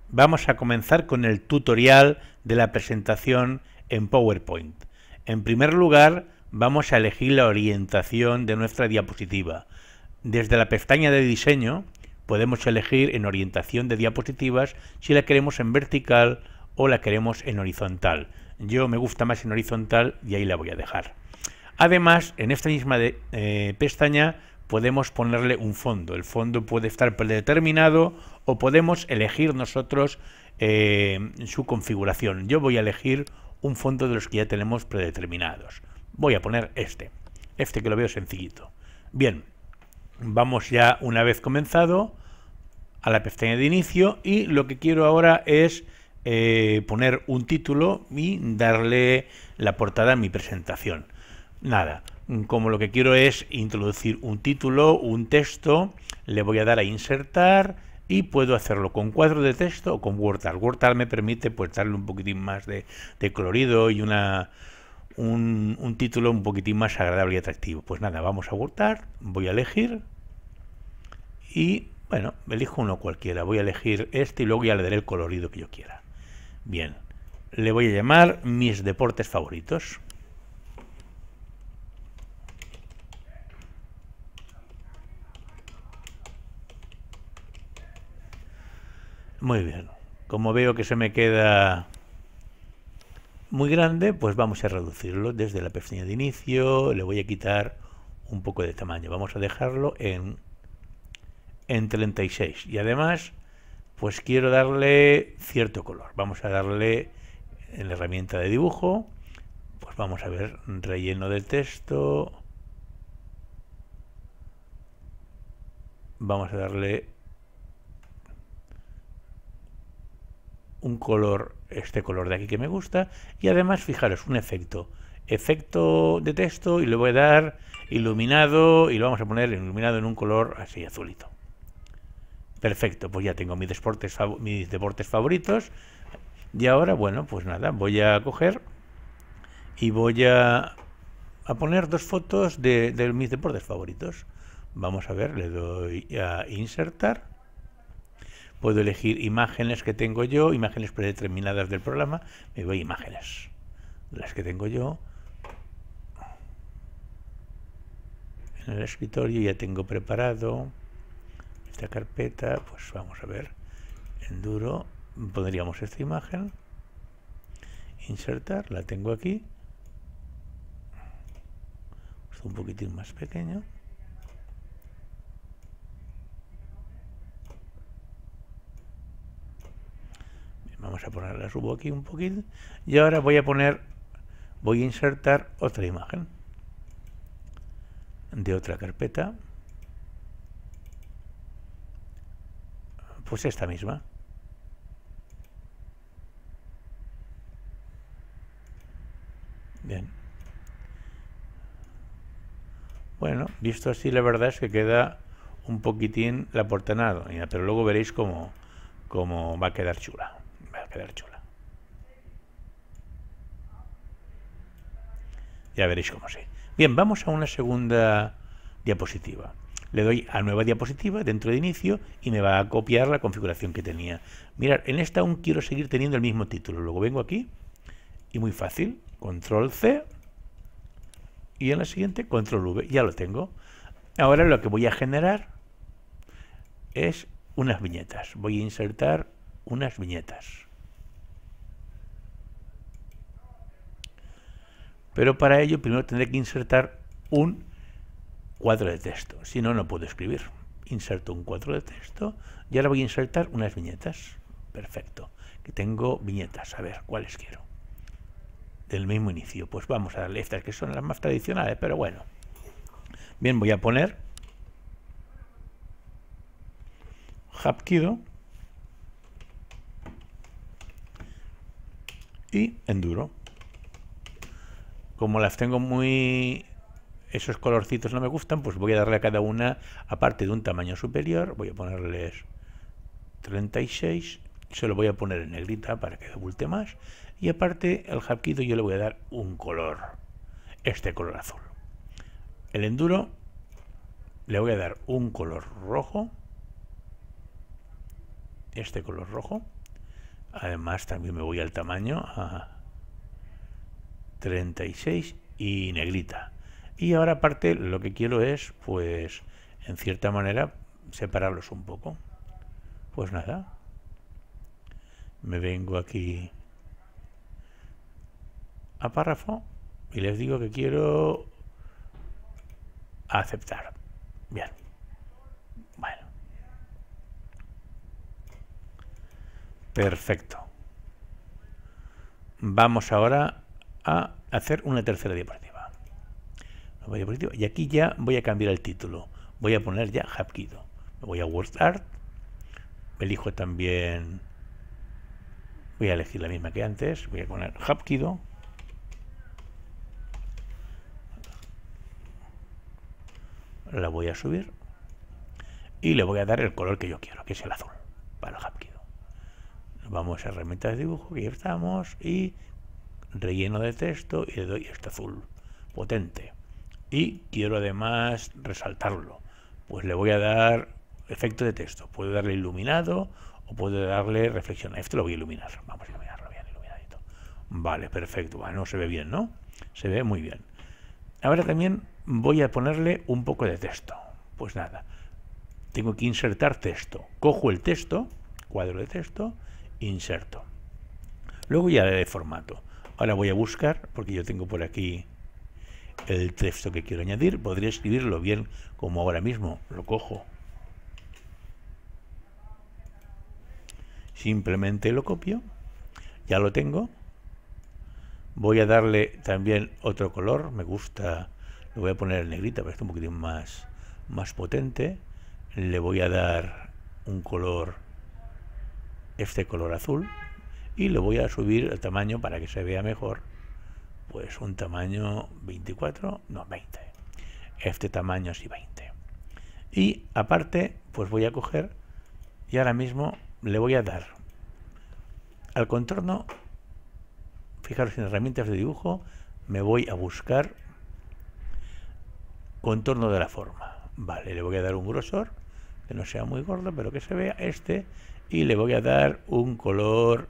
Vamos a comenzar con el tutorial de la presentación en PowerPoint. En primer lugar, vamos a elegir la orientación de nuestra diapositiva. Desde la pestaña de diseño podemos elegir en orientación de diapositivas si la queremos en vertical o la queremos en horizontal. Yo me gusta más en horizontal y ahí la voy a dejar. Además, en esta misma pestaña podemos ponerle un fondo. El fondo puede estar predeterminado o podemos elegir nosotros su configuración. Yo voy a elegir un fondo de los que ya tenemos predeterminados. Voy a poner este que lo veo sencillito. Bien, vamos ya una vez comenzado a la pestaña de inicio y lo que quiero ahora es poner un título y darle la portada a mi presentación. Nada, como lo que quiero es introducir un título, un texto, le voy a dar a insertar y puedo hacerlo con cuadro de texto o con WordArt. WordArt me permite pues darle un poquitín más de colorido y un título un poquitín más agradable y atractivo. Pues nada, vamos a WordArt, voy a elegir y bueno, elijo uno cualquiera. Voy a elegir este y luego ya le daré el colorido que yo quiera. Bien, le voy a llamar mis deportes favoritos. Muy bien, como veo que se me queda muy grande, pues vamos a reducirlo desde la pestaña de inicio. Le voy a quitar un poco de tamaño, vamos a dejarlo en 36 y además pues quiero darle cierto color. Vamos a darle en la herramienta de dibujo, pues vamos a ver relleno del texto, vamos a darle un color, este color de aquí que me gusta, y además fijaros un efecto de texto y le voy a dar iluminado y lo vamos a poner iluminado en un color así azulito. Perfecto, pues ya tengo mis deportes favoritos y ahora bueno, pues nada, voy a coger y voy a poner dos fotos de mis deportes favoritos. Vamos a ver, le doy a insertar. Puedo elegir imágenes que tengo yo, imágenes predeterminadas del programa. Me voy a imágenes, las que tengo yo. En el escritorio ya tengo preparado esta carpeta. Pues vamos a ver, Enduro, pondríamos esta imagen, insertar, la tengo aquí. Es un poquitín más pequeño. Vamos a ponerla, subo aquí un poquito y ahora voy a insertar otra imagen de otra carpeta, pues esta misma. Bien, bueno, visto así la verdad es que queda un poquitín la portada, pero luego veréis cómo va a quedar chula. Ya veréis cómo sí. Bien, vamos a una segunda diapositiva. Le doy a nueva diapositiva dentro de inicio y me va a copiar la configuración que tenía. Mirad, en esta aún quiero seguir teniendo el mismo título. Luego vengo aquí y muy fácil, control C y en la siguiente control V. Ya lo tengo. Ahora lo que voy a generar es unas viñetas. Voy a insertar unas viñetas. Pero para ello primero tendré que insertar un cuadro de texto, si no, no puedo escribir. Inserto un cuadro de texto y ahora voy a insertar unas viñetas. Perfecto, que tengo viñetas, a ver, ¿cuáles quiero? Del mismo inicio, pues vamos a darle estas que son las más tradicionales, pero bueno. Bien, voy a poner Hapkido y Enduro. Como las tengo esos colorcitos no me gustan, pues voy a darle a cada una, aparte de un tamaño superior, voy a ponerles 36, se lo voy a poner en negrita para que abulte más, y aparte al Hapkido yo le voy a dar un color, este color azul. El Enduro le voy a dar un color rojo, este color rojo, Además también me voy al tamaño a 36 y negrita. Y ahora aparte lo que quiero es, pues, en cierta manera, separarlos un poco. Pues nada, me vengo aquí a párrafo y les digo que quiero aceptar. Bien. Bueno. Perfecto. Vamos ahora a hacer una tercera diapositiva. Y aquí ya voy a cambiar el título. Voy a poner ya Hapkido. Me voy a WordArt. Me elijo también... Voy a elegir la misma que antes. Voy a poner Hapkido. La voy a subir. Y le voy a dar el color que yo quiero, que es el azul, para el Hapkido. Vamos a herramientas de dibujo, que ya estamos. Y relleno de texto. Y le doy este azul potente. Y quiero además resaltarlo. Pues le voy a dar efecto de texto. Puedo darle iluminado o puedo darle reflexión. Este lo voy a iluminar. Vamos a iluminarlo bien, iluminadito. Vale, perfecto. Bueno, se ve bien, ¿no? Se ve muy bien. Ahora también voy a ponerle un poco de texto. Pues nada, tengo que insertar texto. Cojo el texto, cuadro de texto, inserto. Luego ya le doy formato. Ahora voy a buscar, porque yo tengo por aquí el texto que quiero añadir. Podría escribirlo bien como ahora mismo. Lo cojo. Simplemente lo copio. Ya lo tengo. Voy a darle también otro color. Me gusta. Le voy a poner el negrita para que esté un poquitín más potente. Le voy a dar un color, este color azul. Y le voy a subir el tamaño para que se vea mejor. Pues un tamaño 24, no 20. Este tamaño sí 20. Y aparte, pues voy a coger y ahora mismo le voy a dar al contorno. Fijaros, en herramientas de dibujo me voy a buscar contorno de la forma. Vale, le voy a dar un grosor que no sea muy gordo, pero que se vea este. Y le voy a dar un color.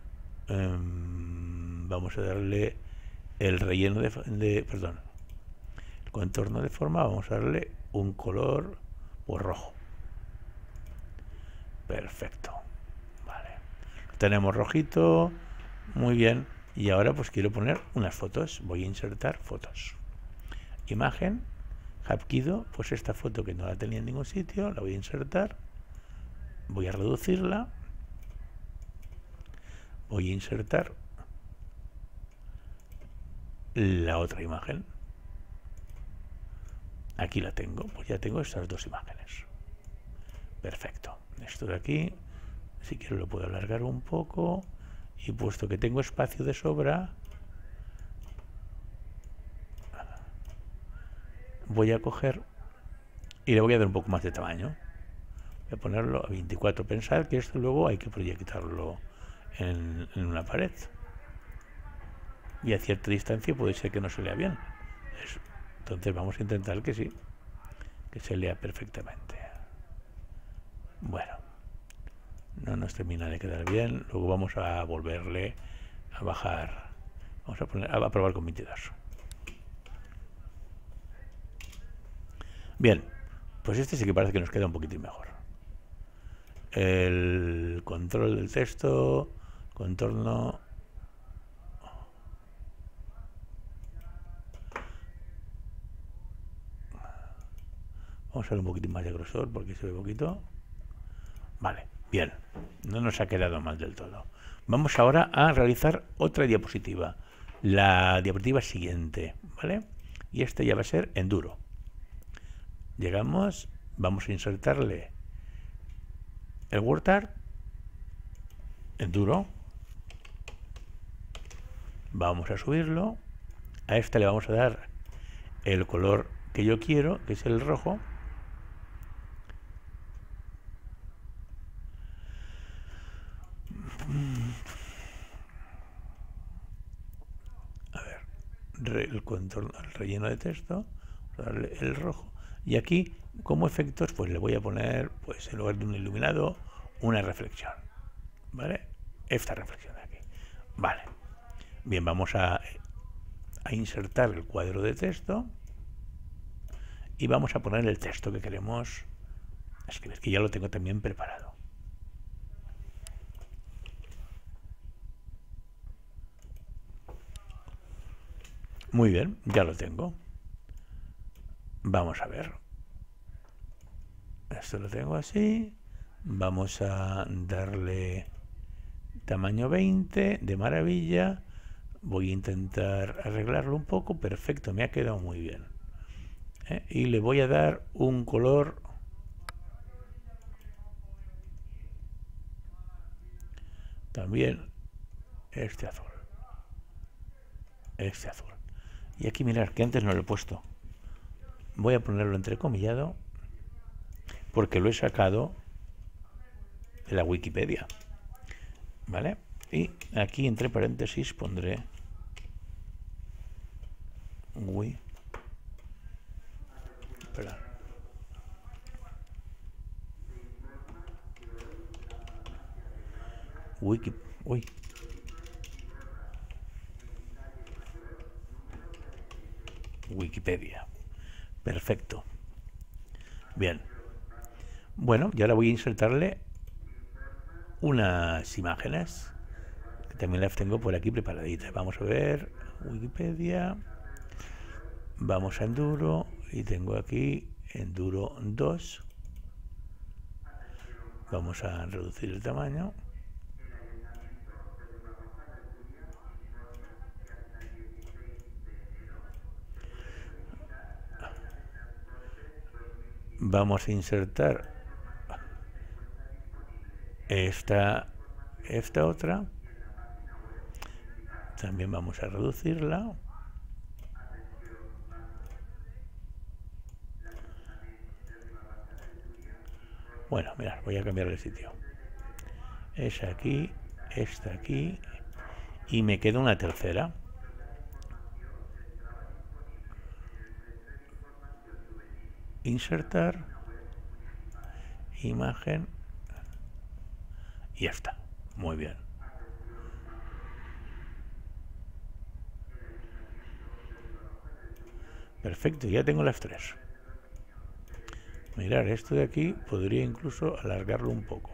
Vamos a darle el relleno perdón, el contorno de forma. Vamos a darle un color pues rojo. Perfecto. Vale. Lo tenemos rojito. Muy bien. Y ahora pues quiero poner unas fotos. Voy a insertar fotos. Imagen. Hapkido. Pues esta foto que no la tenía en ningún sitio. La voy a insertar. Voy a reducirla. Voy a insertar la otra imagen. Aquí la tengo. Pues ya tengo estas dos imágenes. Perfecto. Esto de aquí, si quiero lo puedo alargar un poco. Y puesto que tengo espacio de sobra, voy a coger y le voy a dar un poco más de tamaño. Voy a ponerlo a 24. Pensad que esto luego hay que proyectarlo en una pared. Y a cierta distancia puede ser que no se lea bien. Entonces vamos a intentar que sí, que se lea perfectamente. Bueno, no nos termina de quedar bien. Luego vamos a volverle a bajar. Vamos a probar con 22. Bien, pues este sí que parece que nos queda un poquitín mejor. El control del texto, contorno. Vamos a ver un poquitín más de grosor porque se ve poquito. Vale, bien. No nos ha quedado mal del todo. Vamos ahora a realizar otra diapositiva. La diapositiva siguiente, ¿vale? Y este ya va a ser Enduro. Llegamos, vamos a insertarle el WordArt, Enduro. Vamos a subirlo. A este le vamos a dar el color que yo quiero, que es el rojo. A ver, el contorno, el relleno de texto, darle el rojo. Y aquí, como efectos, pues le voy a poner, pues en lugar de un iluminado, una reflexión. ¿Vale? esta reflexión de aquí. Vale. Bien, vamos a insertar el cuadro de texto y vamos a poner el texto que queremos escribir, que ya lo tengo también preparado. Muy bien, ya lo tengo. Vamos a ver. Esto lo tengo así. Vamos a darle tamaño 20, de maravilla. Voy a intentar arreglarlo un poco. Perfecto, me ha quedado muy bien. Y le voy a dar un color también este azul. Este azul. Y aquí mirar que antes no lo he puesto. Voy a ponerlo entrecomillado porque lo he sacado de la Wikipedia. ¿Vale? Y aquí entre paréntesis pondré Wikipedia. Perfecto. Bien. Bueno, y ahora voy a insertarle unas imágenes que también las tengo por aquí preparaditas. Vamos a ver Wikipedia. Vamos a Enduro y tengo aquí Enduro 2. Vamos a reducir el tamaño. Vamos a insertar esta otra. También vamos a reducirla. Bueno, mirad, voy a cambiar el sitio. Es aquí, esta aquí, y me queda una tercera. Insertar, imagen, y ya está. Muy bien. Perfecto, ya tengo las tres. Mirar, esto de aquí podría incluso alargarlo un poco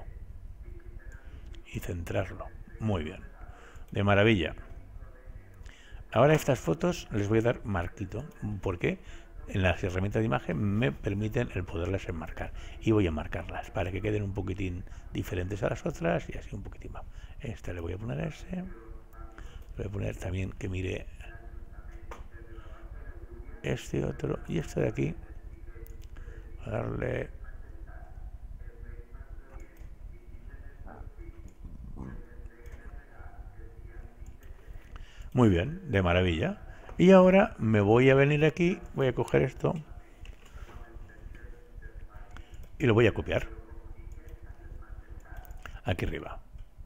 y centrarlo. Muy bien, de maravilla. Ahora estas fotos les voy a dar marquito, porque en las herramientas de imagen me permiten el poderlas enmarcar, y voy a marcarlas para que queden un poquitín diferentes a las otras y así un poquitín más. Esta le voy a poner a ese, le voy a poner también que mire este otro y este de aquí, a darle muy bien, de maravilla. Y ahora me voy a venir aquí, voy a coger esto y lo voy a copiar aquí arriba.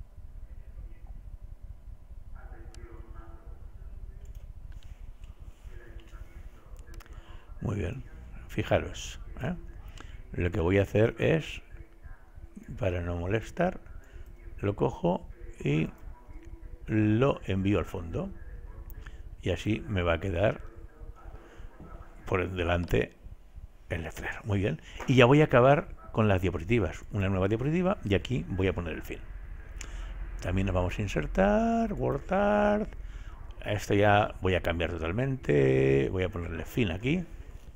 Muy bien, fijaros, lo que voy a hacer es, para no molestar, lo cojo y lo envío al fondo y así me va a quedar por delante el letrero. Muy bien, y ya voy a acabar con las diapositivas, una nueva diapositiva, y aquí voy a poner el fin. También nos vamos a insertar WordArt. Esto ya voy a cambiar totalmente, voy a ponerle fin aquí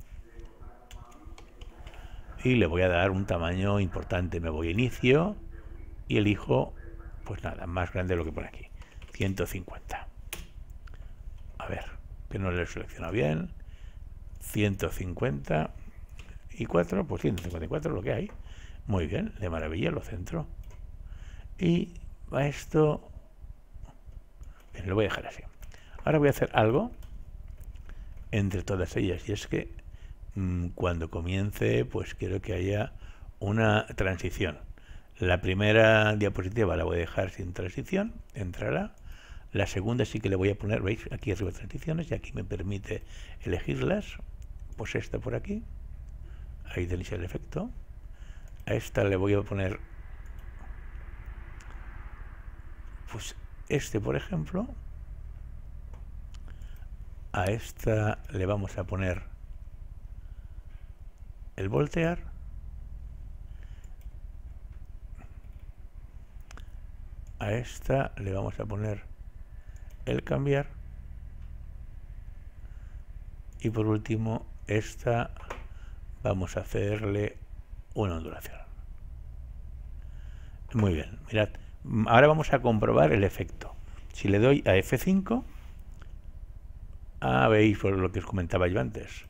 y le voy a dar un tamaño importante. Me voy a inicio y elijo, pues nada, más grande de lo que pone aquí, 150. A ver, que no lo he seleccionado bien. 154, pues 154 lo que hay. Muy bien, de maravilla, lo centro. Y a esto, bien, lo voy a dejar así. Ahora voy a hacer algo entre todas ellas, y es que cuando comience, pues quiero que haya una transición. La primera diapositiva la voy a dejar sin transición, entrará. La segunda sí que le voy a poner, veis, aquí arriba transiciones, y aquí me permite elegirlas. Pues esta por aquí, ahí tenéis el efecto. A esta le voy a poner Pues este, por ejemplo, a esta le vamos a poner el voltear, a esta le vamos a poner el cambiar y por último esta vamos a hacerle una ondulación. Muy bien, mirad, ahora vamos a comprobar el efecto. Si le doy a F5, veis por lo que os comentaba yo antes.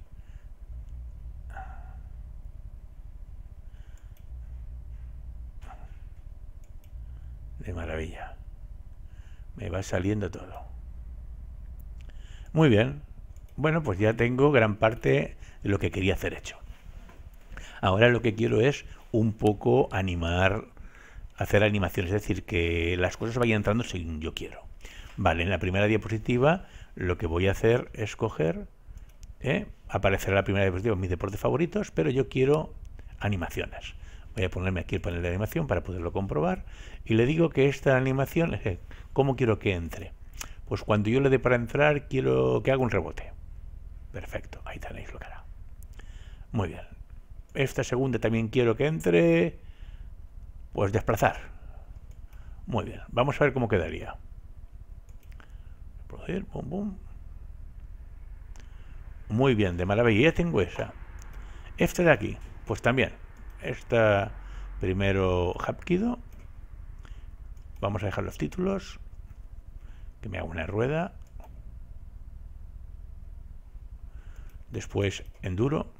De maravilla. Me va saliendo todo. Muy bien. Bueno, pues ya tengo gran parte de lo que quería hacer hecho. Ahora lo que quiero es un poco animar, hacer animaciones, es decir, que las cosas vayan entrando según yo quiero. Vale, en la primera diapositiva lo que voy a hacer es coger, aparecerá la primera diapositiva mis deportes favoritos, pero yo quiero animaciones. Voy a ponerme aquí el panel de animación para poderlo comprobar y le digo que esta animación, ¿cómo quiero que entre? Pues cuando yo le dé para entrar, quiero que haga un rebote. Perfecto, ahí tenéis lo que hará. Muy bien. Esta segunda también quiero que entre, pues desplazar. Muy bien, vamos a ver cómo quedaría. Producir, pum, pum. Muy bien, de maravilla, ya tengo esa. Esta de aquí, pues también. Esta primero Hapkido. Vamos a dejar los títulos. Que me haga una rueda. Después Enduro.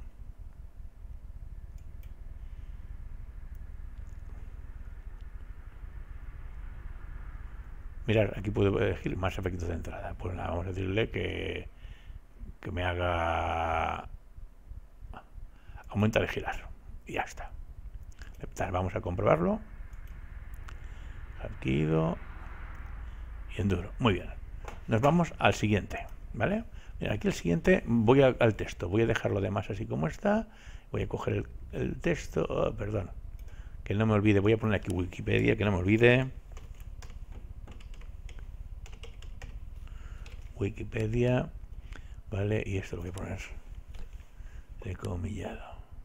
Mirad, aquí puedo elegir más efectos de entrada. Pues nada, vamos a decirle que me haga aumentar y girar. Y ya está. Vamos a comprobarlo. Hapkido y Enduro. Muy bien. Nos vamos al siguiente, ¿vale? Mira, aquí el siguiente, voy al texto. Voy a dejarlo de más así como está. Voy a coger el texto. Perdón. Que no me olvide. Voy a poner aquí Wikipedia, que no me olvide. Wikipedia. Vale, y esto lo voy a poner decomillado.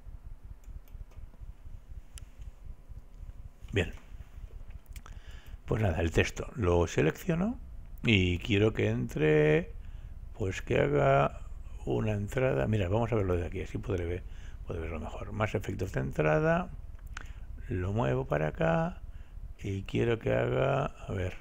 Bien. Pues nada, el texto lo selecciono y quiero que entre, pues que haga una entrada. Mira, vamos a verlo de aquí, así podré verlo mejor. Más efectos de entrada, lo muevo para acá y quiero que haga, a ver.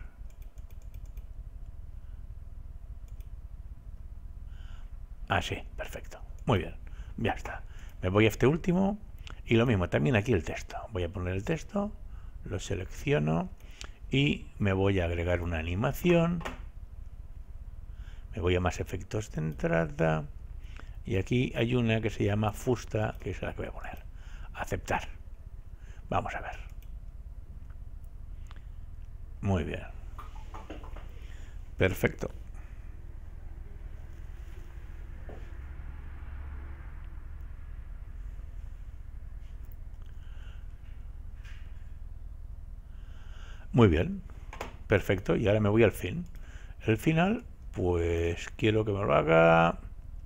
Sí, perfecto. Muy bien, ya está. Me voy a este último y lo mismo, también aquí el texto. Voy a poner el texto, lo selecciono y me voy a agregar una animación. Me voy a más efectos de entrada y aquí hay una que se llama fusta, que es la que voy a poner. Aceptar. Vamos a ver. Muy bien. Perfecto. Muy bien, perfecto, y ahora me voy al fin. El final, pues quiero que me lo haga.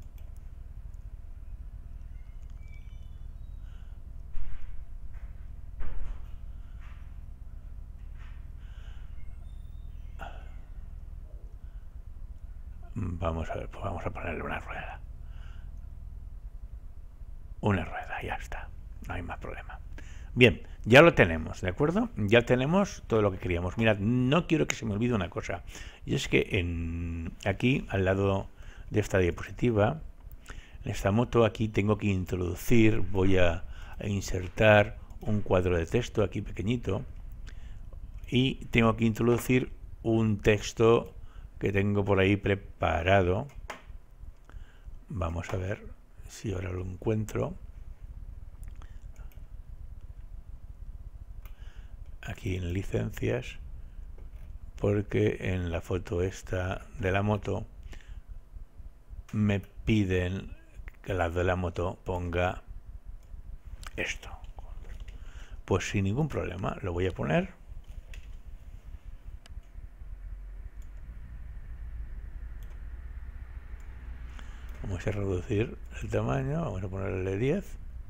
Vamos a ver, pues vamos a ponerle una rueda. Una rueda, ya está, no hay más problema. Bien, ya lo tenemos, ¿de acuerdo? Ya tenemos todo lo que queríamos. Mirad, no quiero que se me olvide una cosa. Y es que aquí, al lado de esta diapositiva, en esta moto, aquí tengo que introducir, voy a insertar un cuadro de texto aquí pequeñito. Y tengo que introducir un texto que tengo por ahí preparado. Vamos a ver si ahora lo encuentro. Aquí en licencias, porque en la foto esta de la moto me piden que al lado de la moto ponga esto. Pues sin ningún problema lo voy a poner. Vamos a reducir el tamaño, vamos a ponerle 10.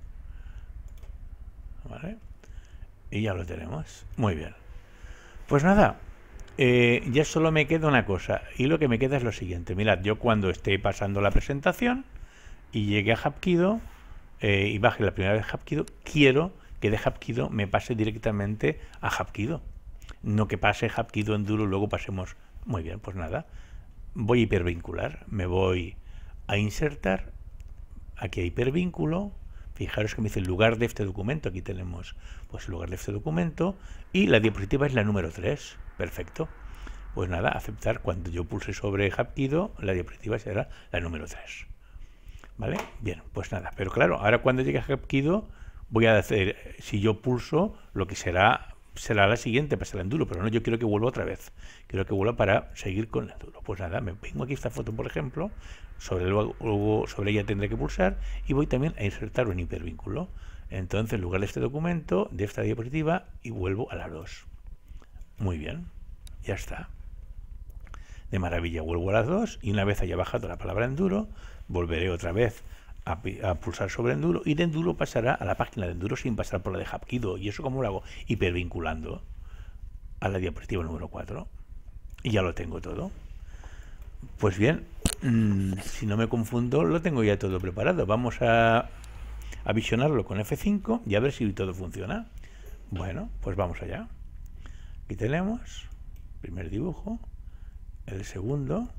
¿Vale? Y ya lo tenemos. Muy bien. Pues nada, ya solo me queda una cosa. Y lo que me queda es lo siguiente. Mirad, yo cuando esté pasando la presentación y llegue a Hapkido y baje la primera vez Hapkido, quiero que de Hapkido me pase directamente a Hapkido. No que pase Hapkido Enduro y luego pasemos. Muy bien, pues nada. Voy a hipervincular. Me voy a insertar. Aquí a hipervínculo. Fijaros que me dice el lugar de este documento. Aquí tenemos pues el lugar de este documento. Y la diapositiva es la número 3. Perfecto. Pues nada, aceptar. Cuando yo pulse sobre Hapkido, la diapositiva será la número 3. ¿Vale? Bien, pues nada. Pero claro, ahora cuando llegue a Hapkido, voy a hacer, si yo pulso, lo que será la siguiente, pasará Enduro, pero no, yo quiero que vuelva otra vez. Quiero que vuelva para seguir con Enduro. Pues nada, me pongo aquí esta foto, por ejemplo, luego sobre ella tendré que pulsar y voy también a insertar un hipervínculo. Entonces, en lugar de este documento, de esta diapositiva, y vuelvo a las 2. Muy bien, ya está. De maravilla, vuelvo a las 2 y una vez haya bajado la palabra Enduro, volveré otra vez a pulsar sobre Enduro y de Enduro pasará a la página de Enduro sin pasar por la de Hapkido. ¿Y eso cómo lo hago? Hipervinculando a la diapositiva número 4. Y ya lo tengo todo. Pues bien, si no me confundo, lo tengo ya todo preparado. Vamos a visionarlo con F5 y a ver si todo funciona. Bueno, pues vamos allá. Aquí tenemos el primer dibujo, el segundo,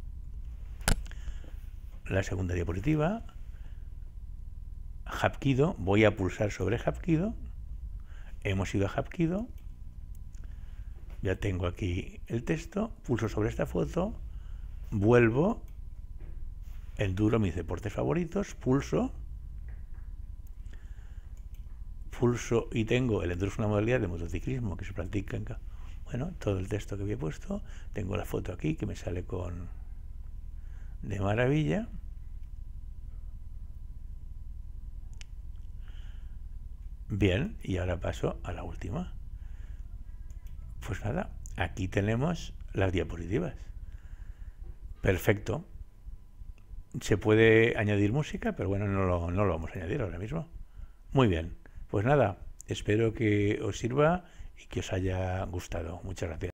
la segunda diapositiva, Hapkido. Voy a pulsar sobre Hapkido. Hemos ido a Hapkido. Ya tengo aquí el texto. Pulso sobre esta foto. Vuelvo. Enduro, mis deportes favoritos. Pulso y tengo el Enduro es una modalidad de motociclismo que se practica en... Bueno, todo el texto que había puesto. Tengo la foto aquí que me sale con... de maravilla. Bien, y ahora paso a la última. Pues nada, aquí tenemos las diapositivas. Perfecto. Se puede añadir música, pero bueno, no lo vamos a añadir ahora mismo. Muy bien. Pues nada, espero que os sirva y que os haya gustado. Muchas gracias.